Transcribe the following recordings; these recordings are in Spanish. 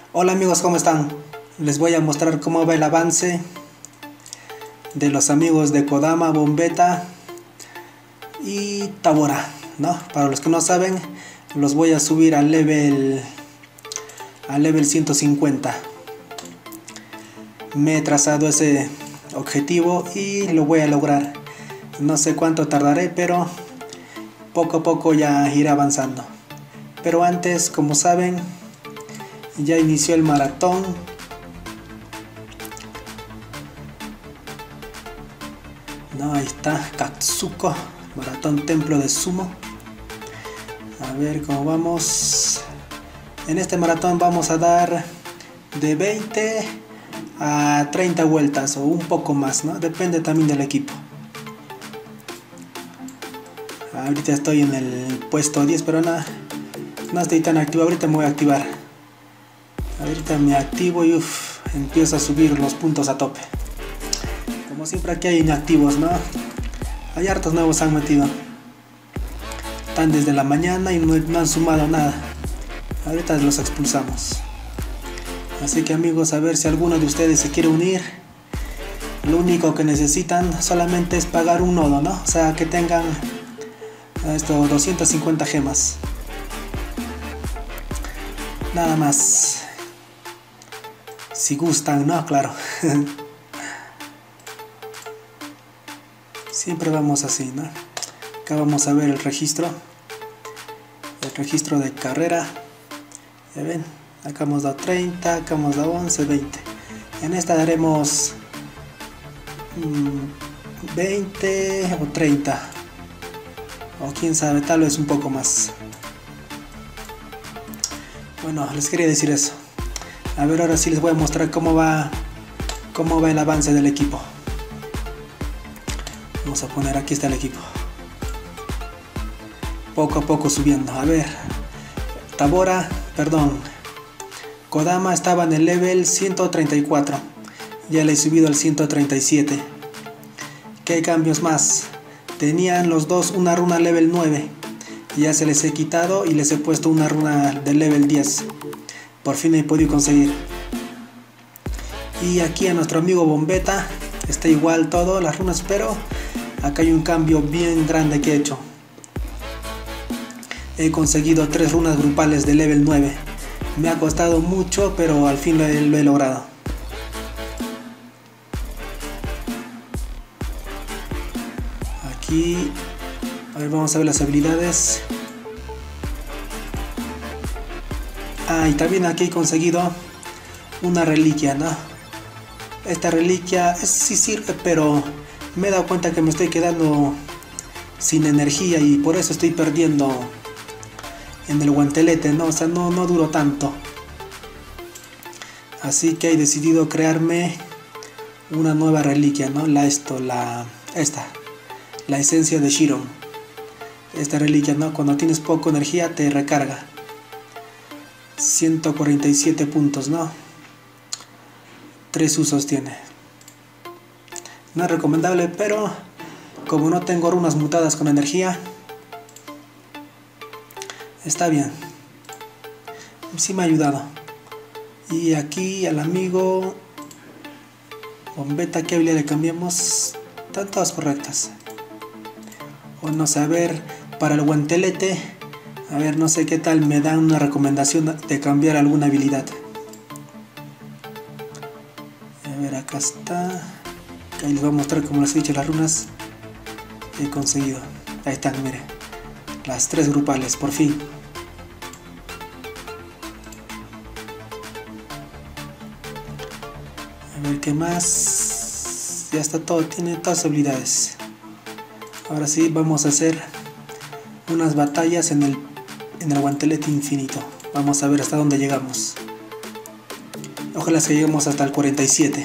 Hola amigos, ¿cómo están? Les voy a mostrar cómo va el avance de los amigos de Kodama, Bombetta y Tabora, ¿no? Para los que no saben, los voy a subir al level 150. Me he trazado ese objetivo y lo voy a lograr. No sé cuánto tardaré, pero poco a poco ya iré avanzando. Pero antes, como saben, ya inició el maratón. No, ahí está, Katsuko, maratón templo de sumo. A ver cómo vamos. En este maratón vamos a dar de 20 a 30 vueltas o un poco más, ¿no? Depende también del equipo. Ahorita estoy en el puesto 10, pero no estoy tan activo. Ahorita me voy a activar. Ahorita me activo y empiezo a subir los puntos a tope. Como siempre aquí hay inactivos, ¿no? Hay hartos nuevos han metido. Están desde la mañana y no han sumado nada. Ahorita los expulsamos. Así que amigos, a ver si alguno de ustedes se quiere unir. Lo único que necesitan solamente es pagar un nodo, ¿no? O sea, que tengan 250 gemas. Nada más. Si gustan, ¿no? Claro. Siempre vamos así, ¿no? Acá vamos a ver el registro. El registro de carrera. Ya ven, acá hemos dado 30, acá hemos dado 11, 20. En esta daremos 20 o 30. O quién sabe, tal vez un poco más. Bueno, les quería decir eso. A ver, ahora sí les voy a mostrar cómo va el avance del equipo. Vamos a poner, aquí está el equipo. Poco a poco subiendo. A ver, Kodama estaba en el level 134. Ya le he subido al 137. ¿Qué cambios más? Tenían los dos una runa level 9. Ya se les he quitado y les he puesto una runa de level 10. Por fin he podido conseguir. Y aquí a nuestro amigo Bombetta está igual todo, las runas, pero acá hay un cambio bien grande que he hecho. He conseguido 3 runas grupales de level 9. Me ha costado mucho, pero al fin lo he logrado. Aquí, a ver, vamos a ver las habilidades. Y también aquí he conseguido una reliquia, ¿no? Esta reliquia sí sirve, pero me he dado cuenta que me estoy quedando sin energía y por eso estoy perdiendo en el guantelete, ¿no? O sea, no duro tanto. Así que he decidido crearme una nueva reliquia, ¿no? La esencia de Shiron. Esta reliquia, ¿no? Cuando tienes poca energía te recarga. 147 puntos, ¿no? 3 usos tiene. No es recomendable, pero como no tengo runas mutadas con energía, está bien. Sí me ha ayudado. Y aquí al amigo Bombetta, ¿qué habilidad le cambiamos? Están todas correctas. O no sé, a ver, para el guantelete, a ver, no sé qué tal me dan una recomendación de cambiar alguna habilidad. A ver, acá está. Ahí les voy a mostrar, como les he dicho, las runas que he conseguido. Ahí están, miren. Las 3 grupales, por fin. A ver qué más. Ya está todo, tiene todas las habilidades. Ahora sí, vamos a hacer unas batallas en el guantelete infinito. Vamos a ver hasta dónde llegamos. Ojalá que lleguemos hasta el 47.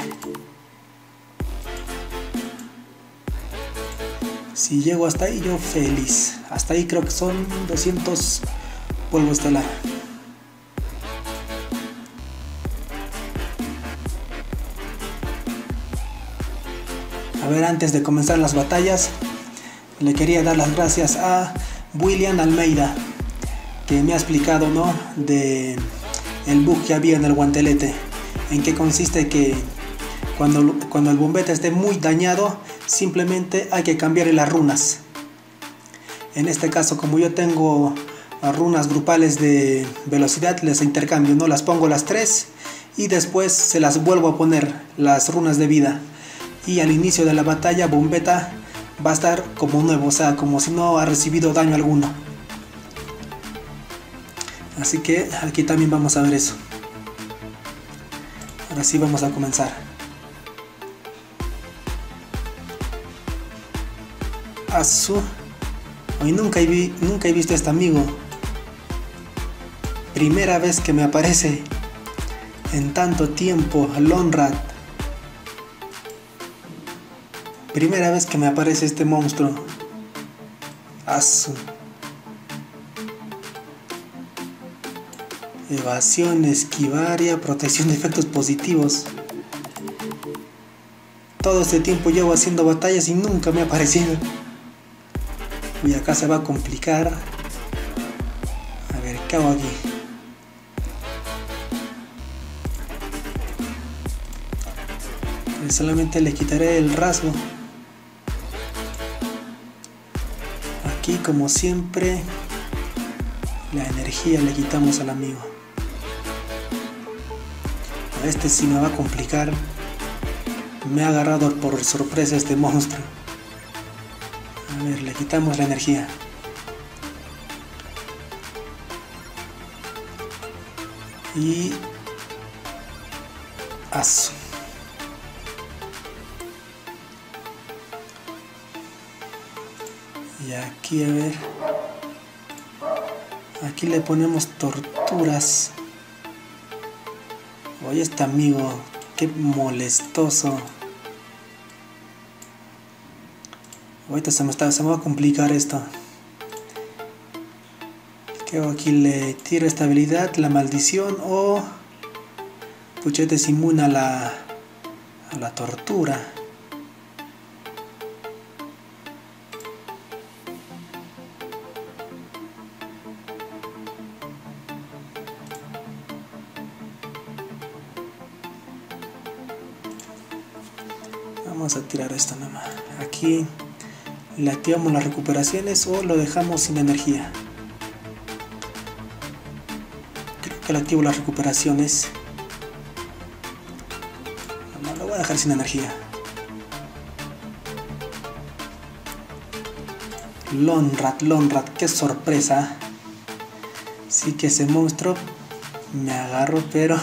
Si llego hasta ahí, yo feliz. Hasta ahí creo que son 200 polvo estelar. A ver, antes de comenzar las batallas, le quería dar las gracias a William Almeida, que me ha explicado, ¿no?, de el bug que había en el guantelete. ¿En qué consiste? Que cuando el bombeta esté muy dañado, simplemente hay que cambiarle las runas. En este caso, como yo tengo runas grupales de velocidad, les intercambio, ¿no? Las pongo las 3 y después se las vuelvo a poner, las runas de vida. Y al inicio de la batalla, bombeta va a estar como nuevo, o sea, como si no ha recibido daño alguno. Así que aquí también vamos a ver eso. Ahora sí vamos a comenzar. Asu. Hoy nunca he visto a este amigo. Primera vez que me aparece en tanto tiempo, Lonrat. Primera vez que me aparece este monstruo. Asu. Evasión, esquivaria, protección de efectos positivos. Todo este tiempo llevo haciendo batallas y nunca me ha aparecido. Y acá se va a complicar. A ver, ¿qué hago aquí? Solamente le quitaré el rasgo. Aquí, como siempre, la energía le quitamos al amigo. A este sí me va a complicar. Me ha agarrado por sorpresa este monstruo. A ver, le quitamos la energía. Y... Asu. Y aquí, a ver. Aquí le ponemos torturas. Oye, este amigo, qué molestoso. Ahorita se me va a complicar esto. ¿Qué hago aquí? Le tiro esta habilidad, la maldición, o Puchete es inmune a la tortura. Vamos a tirar esto nomás. Aquí le activamos las recuperaciones o lo dejamos sin energía. Creo que le activo las recuperaciones. No, lo voy a dejar sin energía. Lonrat, qué sorpresa. Sí que ese monstruo me agarró, pero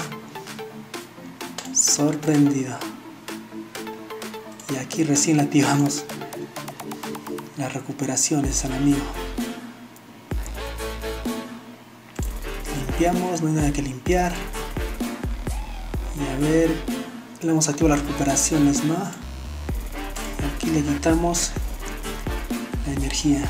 sorprendido. Y aquí recién le activamos las recuperaciones al amigo. Limpiamos, no hay nada que limpiar. Y a ver, le hemos activado las recuperaciones, ¿no? Aquí le quitamos la energía.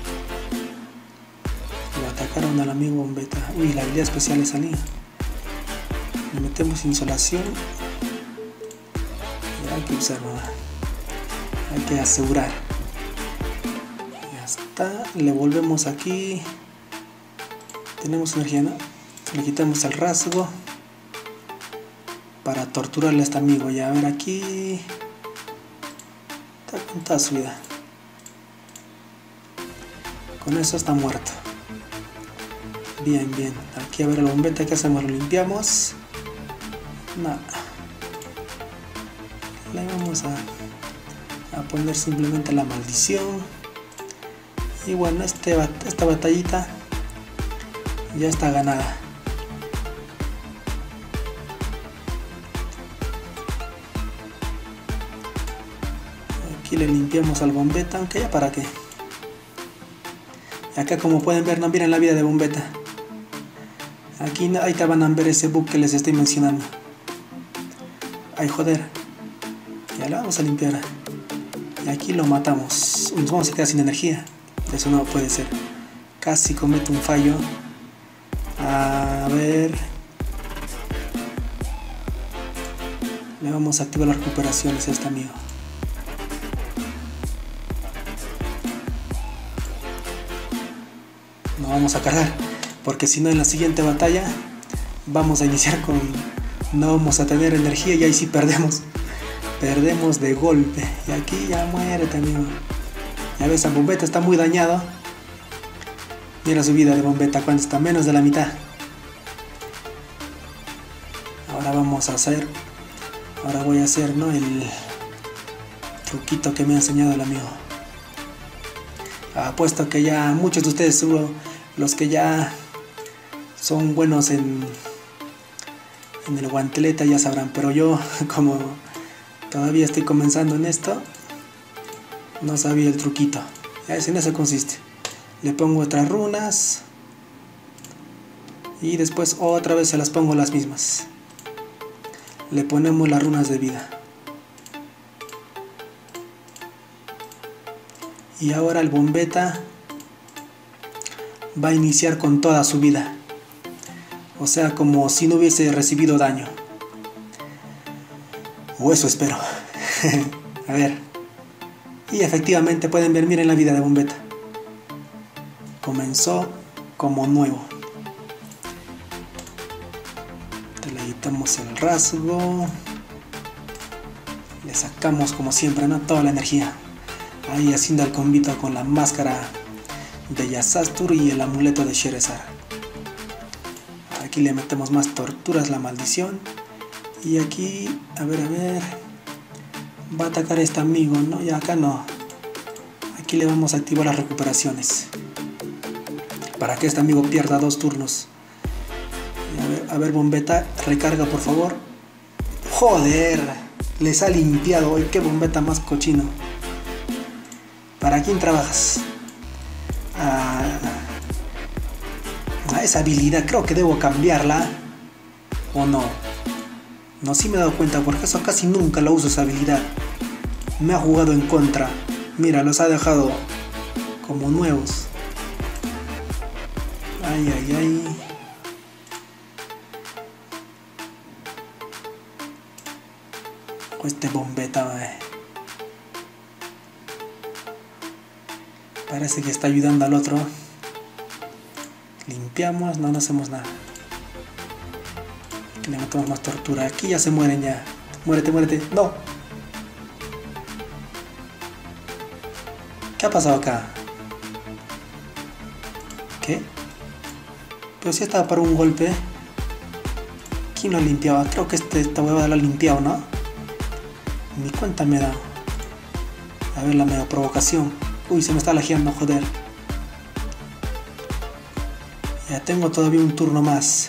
Lo atacaron al amigo bombeta. Uy, la habilidad especial le salía. Le metemos insolación. Y hay que observar. Hay que asegurar. Ya está. Le volvemos aquí. Tenemos energía, ¿no? Le quitamos el rasgo para torturarle a este amigo. Ya, a ver, aquí está con toda su vida. Con eso está muerto. Bien. Aquí a ver el bombeta, ¿qué hacemos? Lo limpiamos. No. Le vamos a poner simplemente la maldición. Y bueno, esta batallita ya está ganada. Aquí le limpiamos al bombeta, aunque ya para qué. Acá, como pueden ver, no miren la vida de bombeta. Aquí ahí te van a ver ese bug que les estoy mencionando. Ay, joder. Ya lo vamos a limpiar. Y aquí lo matamos. Nos vamos a quedar sin energía. Eso no puede ser. Casi cometo un fallo. A ver. Le vamos a activar las recuperaciones a este amigo. No vamos a cargar, porque si no en la siguiente batalla vamos a iniciar con... No vamos a tener energía y ahí sí perdemos. Perdemos de golpe. Y aquí ya muere también. Ya ves, el bombeta está muy dañado. Mira su vida de bombeta, cuando está menos de la mitad. Ahora vamos a hacer... Ahora voy a hacer, ¿no?, el truquito que me ha enseñado el amigo. Apuesto que ya muchos de ustedes, seguro, los que ya son buenos en el guantelete ya sabrán, pero yo, como todavía estoy comenzando en esto, no sabía el truquito. Ya es, en eso consiste. Le pongo otras runas y después otra vez se las pongo las mismas. Le ponemos las runas de vida. Y ahora el bombeta va a iniciar con toda su vida. O sea, como si no hubiese recibido daño. O eso espero. A ver. Y efectivamente pueden ver, miren la vida de bombeta. Comenzó como nuevo. Le quitamos el rasgo. Le sacamos como siempre, ¿no?, toda la energía. Ahí haciendo el combito con la máscara de Yasastur y el amuleto de Sherezar. Aquí le metemos más torturas, la maldición. Y aquí, a ver, va a atacar a este amigo, ¿no? Y acá no. Aquí le vamos a activar las recuperaciones, para que este amigo pierda 2 turnos. Y a ver, bombeta, recarga por favor. ¡Joder! Les ha limpiado hoy. ¡Qué bombeta más cochino! ¿Para quién trabajas? Esa habilidad creo que debo cambiarla. ¿O no? No, sí me he dado cuenta, porque eso casi nunca lo uso, esa habilidad. Me ha jugado en contra. Mira, los ha dejado como nuevos. Ay, ay, ay. Este bombeta, parece que está ayudando al otro. Limpiamos, no hacemos nada. Aquí le metemos más tortura. Aquí ya se mueren ya. Muérete, muérete. No. ¿Qué ha pasado acá? ¿Qué? Pero si estaba para un golpe. ¿Quién lo limpiaba? Creo que esta huevada lo ha limpiado, ¿no? Ni cuenta me da. A ver, la mega provocación. Uy, se me está lajeando, joder. Ya tengo todavía un turno más.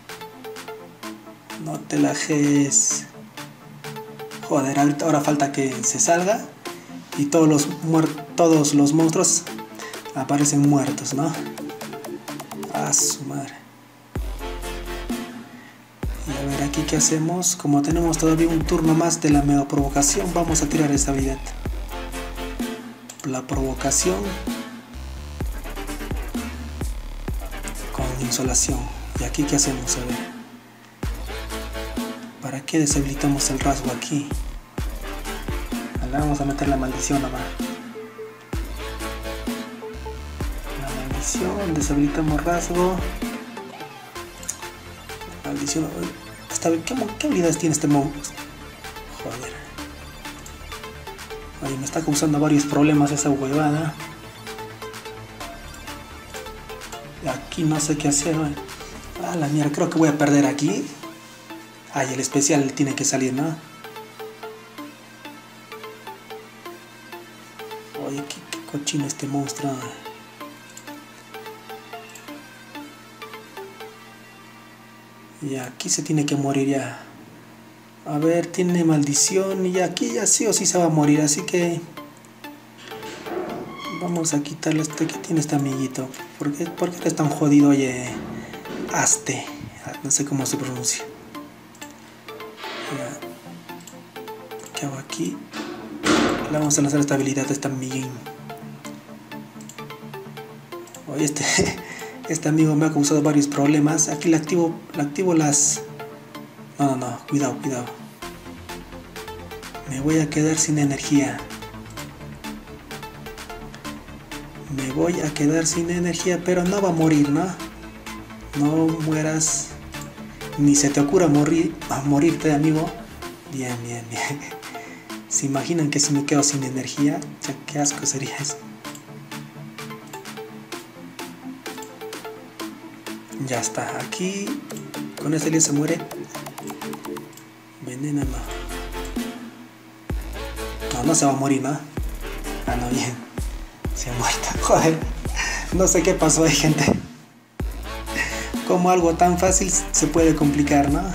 No te lajes. Joder, ahora falta que se salga y todos los monstruos aparecen muertos, ¿no? A su madre. Y a ver, aquí qué hacemos. Como tenemos todavía un turno más de la mega provocación, vamos a tirar esta habilidad. La provocación con insolación. Y aquí qué hacemos, a ver. ¿Para qué deshabilitamos el rasgo aquí? Ahora vamos a meter la maldición nomás. La maldición, deshabilitamos rasgo. Maldición. ¿Qué habilidades tiene este monstruo? Joder. Oye, me está causando varios problemas esa huevada. Aquí no sé qué hacer. Ah, la mierda, creo que voy a perder aquí. Ay, el especial tiene que salir, ¿no? Oye, qué cochino este monstruo. Y aquí se tiene que morir ya. A ver, tiene maldición y aquí ya sí o sí se va a morir, así que vamos a quitarle este que tiene este amiguito. ¿Por qué eres tan jodido, oye? Aste, no sé cómo se pronuncia. ¿Qué hago aquí? Le vamos a lanzar esta habilidad a este amiguín. Oye, este amigo me ha causado varios problemas. Aquí le activo las... No, cuidado. Me voy a quedar sin energía. Me voy a quedar sin energía, pero no va a morir, ¿no? No mueras. Ni se te ocurra morirte, amigo. Bien, bien, bien. ¿Se imaginan que si me quedo sin energía? Ya, qué asco sería eso. Ya está, aquí con este lío se muere. Veneno no. No se va a morir, ¿no? Ah, no, bien. Se ha muerto, joder. No sé qué pasó ahí, gente. Como algo tan fácil se puede complicar, ¿no?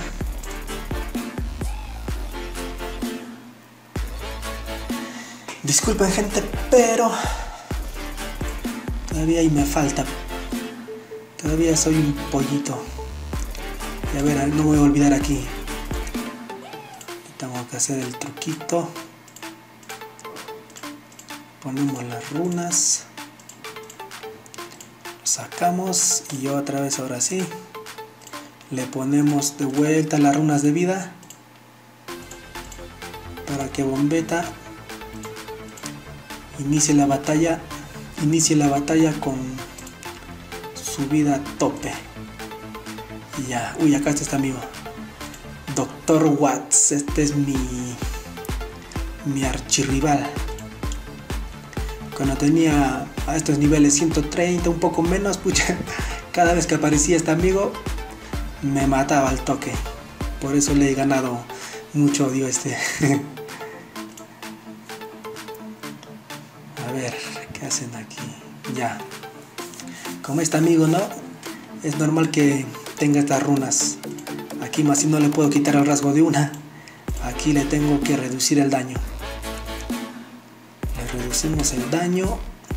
Disculpen, gente, pero todavía ahí me falta. Todavía soy un pollito. Y a ver, no me voy a olvidar aquí. Tengo que hacer el truquito. Ponemos las runas. Lo sacamos y otra vez, ahora sí. Le ponemos de vuelta las runas de vida. Para que Bombeta inicie la batalla con su vida a tope. Y ya, uy, acá está amigo. Dr. Watts, este es mi archirrival. Cuando tenía a estos niveles 130, un poco menos, pucha, cada vez que aparecía este amigo me mataba al toque. Por eso le he ganado mucho odio a este. A ver, ¿qué hacen aquí? Ya. Como este amigo, ¿no? Es normal que tenga estas runas. Aquí más si no le puedo quitar el rasgo de una. Aquí le tengo que reducir el daño. Le reducimos el daño.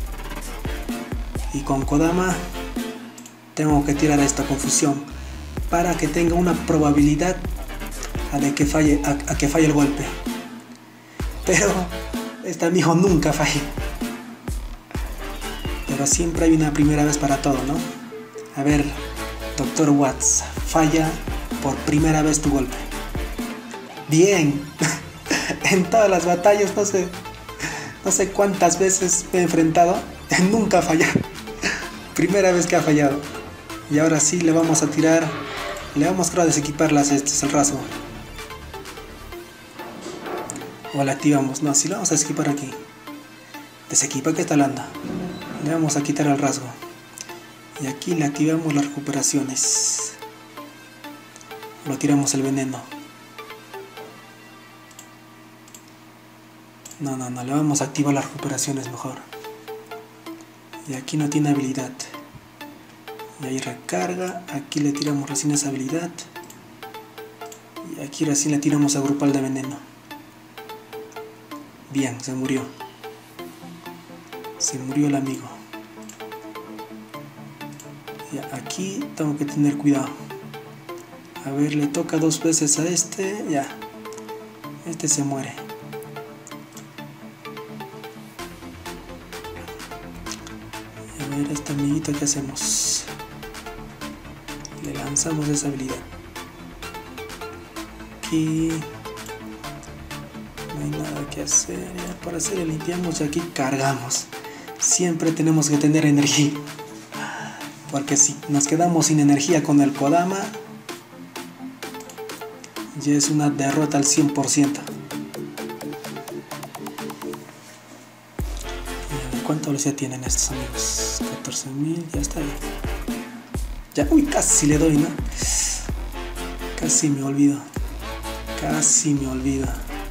Y con Kodama tengo que tirar esta confusión para que tenga una probabilidad a que falle el golpe. Pero este amigo nunca falla. Pero siempre hay una primera vez para todo, ¿no? A ver, Dr. Watts, falla por primera vez tu golpe. Bien. En todas las batallas, no sé cuántas veces me he enfrentado, nunca ha fallado. Primera vez que ha fallado. Y ahora sí le vamos a tirar, le vamos a desequipar el rasgo. O la activamos, no, sí lo vamos a desequipar aquí. Desequipa que está landa. Le vamos a quitar el rasgo. Y aquí le activamos las recuperaciones. Lo tiramos el veneno. No, le vamos a activar las recuperaciones mejor. Y aquí no tiene habilidad. Y ahí recarga. Aquí le tiramos recién esa habilidad. Y aquí recién le tiramos a grupal de veneno. Bien, se murió. Se murió el amigo. Ya, aquí tengo que tener cuidado. A ver, le toca 2 veces a este. Ya. Este se muere. A ver, este amiguito, ¿qué hacemos? Le lanzamos esa habilidad. Aquí no hay nada que hacer. Ya, para hacer el limpiamos y aquí cargamos. Siempre tenemos que tener energía. Porque si nos quedamos sin energía con el Kodama, ya es una derrota al 100%. ¿Cuánta velocidad tienen estos amigos? 14.000, ya está bien. Ya, uy, casi le doy, ¿no? Casi me olvido. Casi me olvido.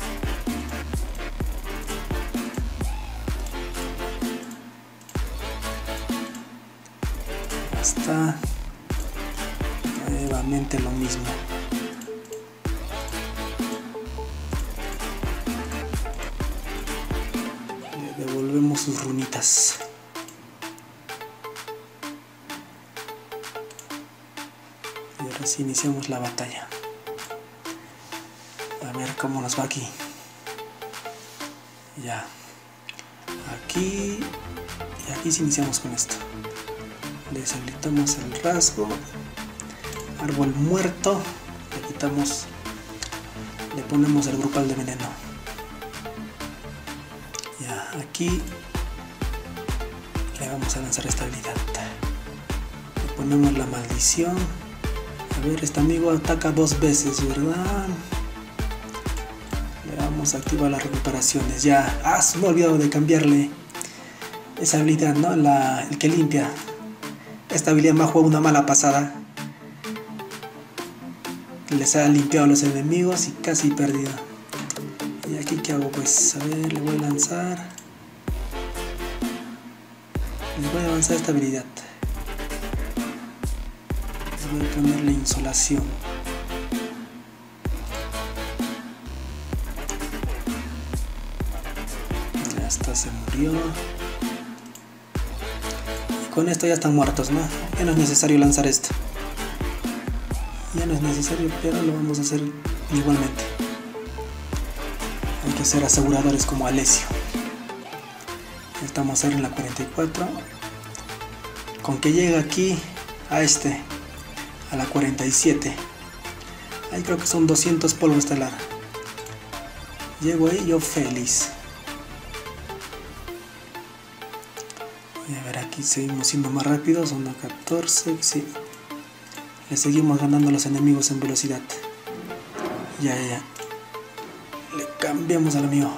Está nuevamente lo mismo. Le devolvemos sus runitas. Y ahora sí iniciamos la batalla. A ver cómo nos va aquí. Ya. Aquí. Y aquí sí iniciamos con esto. Deshabilitamos el rasgo. Árbol muerto. Le quitamos. Le ponemos el grupal de veneno. Ya, aquí le vamos a lanzar esta habilidad. Le ponemos la maldición. A A ver, este amigo ataca 2 veces, ¿verdad? Le vamos a activar las recuperaciones. Ya. Ah, se me ha olvidado de cambiarle esa habilidad, ¿no? El que limpia. Esta habilidad me ha jugado una mala pasada. Les ha limpiado a los enemigos y casi perdido. ¿Y aquí qué hago? Pues a ver, le voy a lanzar. Les voy a avanzar esta habilidad. Les voy a poner la insolación. Ya está, se murió. Y con esto ya están muertos, ¿no? Ya no es necesario lanzar esto. Ya no es necesario, pero lo vamos a hacer igualmente. Hay que ser aseguradores como Alessio. Estamos ahora en la 44. Con que llegue aquí a a la 47. Ahí creo que son 200 polvo estelar. Llego ahí yo feliz. Y a ver, aquí seguimos siendo más rápidos. Son 14, sí. Le seguimos ganando a los enemigos en velocidad. Ya. Le cambiamos al amigo.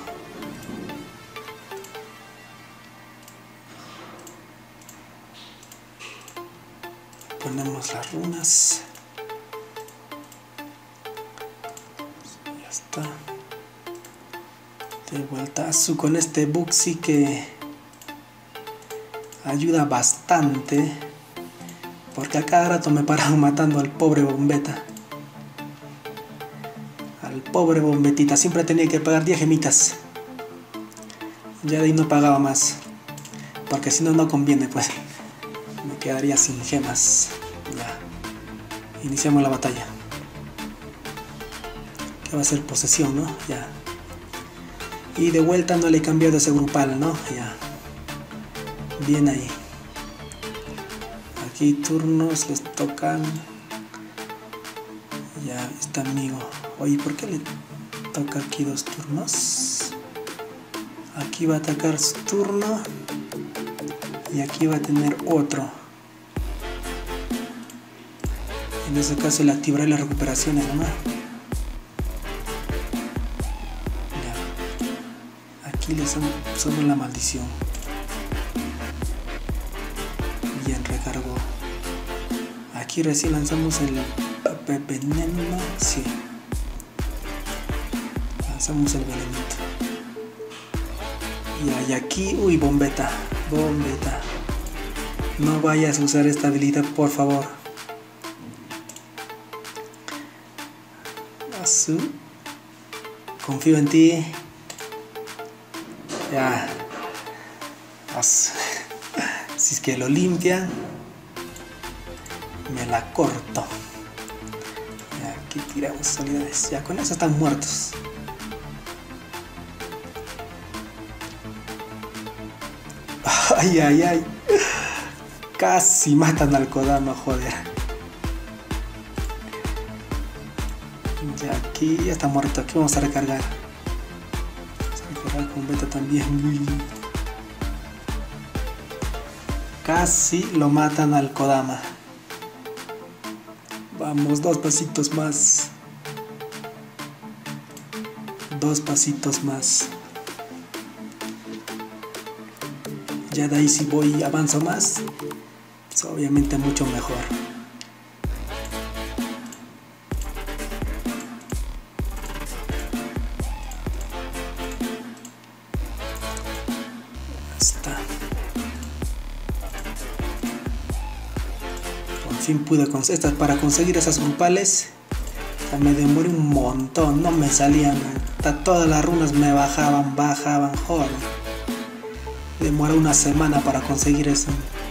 Ponemos las runas. Ya está. De vuelta. Con este bug sí que ayuda bastante. Porque a cada rato me paran matando al pobre bombeta. Al pobre bombetita. Siempre tenía que pagar 10 gemitas. Ya de ahí no pagaba más. Porque si no, no conviene, pues. Me quedaría sin gemas. Ya. Iniciamos la batalla. Que va a ser posesión, ¿no? Ya. Y de vuelta no le he cambiado ese grupal, ¿no? Ya. Bien ahí. Aquí turnos les tocan. Ya está amigo. Oye, ¿por qué le toca aquí 2 turnos? Aquí va a atacar su turno. Y aquí va a tener otro. En ese caso le activaré las recuperaciones, ¿no? Ya. Aquí le somos la maldición. Bien, recargó. Aquí recién lanzamos el veneno. Sí. Lanzamos el venenito. Y aquí, uy, bombeta. Bombeta. No vayas a usar esta habilidad, por favor. Azul. Confío en ti. Ya. Azul. Si es que lo limpian, me la corto. Ya, aquí tiramos unidades. Ya, con eso están muertos. Ay, ay, ay. Casi matan al Kodama, joder. Ya, aquí ya está muerto. Aquí vamos a recargar. Vamos a recargar con beta también. Casi lo matan al Kodama. Vamos, 2 pasitos más. 2 pasitos más. Ya de ahí si voy avanzo más, pues obviamente mucho mejor. Está. Por fin pude conseguir para conseguir esas grupales. Me demoré un montón, no me salían. Todas las runas me bajaban, joder. Demora una semana para conseguir eso.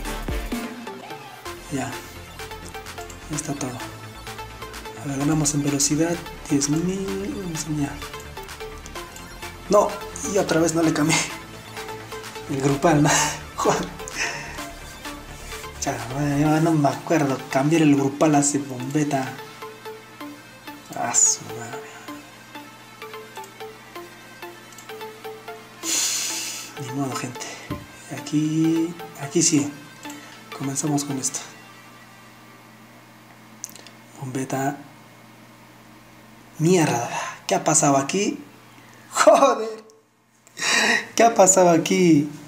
Ya. Está todo. Ahora ganamos en velocidad 10.000. Ya. No, y otra vez no le cambié el grupal, ¿no? Joder. Ya, no me acuerdo. Cambiar el grupal hace bombeta. Ah, su madre. Ni modo, gente. Aquí sí. Comenzamos con esto. beta. Mierda. ¿Qué ha pasado aquí? Joder. ¿Qué ha pasado aquí?